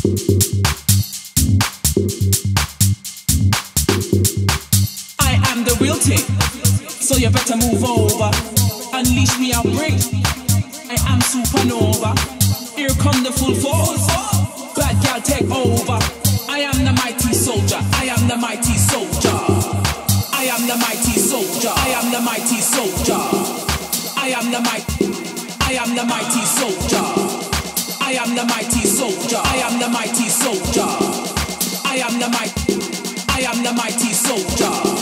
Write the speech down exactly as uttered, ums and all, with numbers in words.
I am the real thing, so you better move over. Unleash me, I'll bring. I am supernova. Here come the full force. Bad girl, take over. I am the mighty soldier. I am the mighty soldier. I am the mighty soldier. I am the mighty soldier. I am the mighty. I am the mighty soldier. I am the mighty soldier. I am the mighty soldier. I am the mighty. I am the mighty soldier.